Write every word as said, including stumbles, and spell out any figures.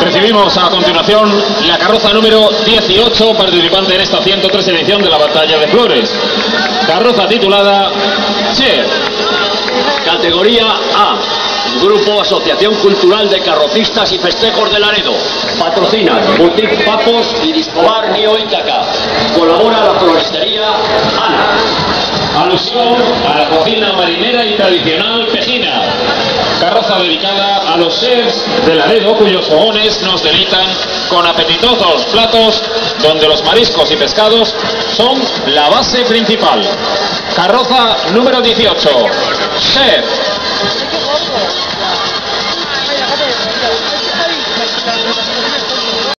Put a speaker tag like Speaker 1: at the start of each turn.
Speaker 1: Recibimos a continuación la carroza número dieciocho, participante en esta ciento tres edición de la Batalla de Flores. Carroza titulada Chef.
Speaker 2: Categoría A. Grupo Asociación Cultural de Carrocistas y Festejos de Laredo. Patrocinan Boutique Papos y Discobar Nio Ítaca. Colabora la floristería Ana.
Speaker 1: Alusión a la cocina marinera y tradicional pejina. Carroza dedicada a los chefs de Laredo, cuyos fogones nos deleitan con apetitosos platos donde los mariscos y pescados son la base principal. Carroza número dieciocho. Chef.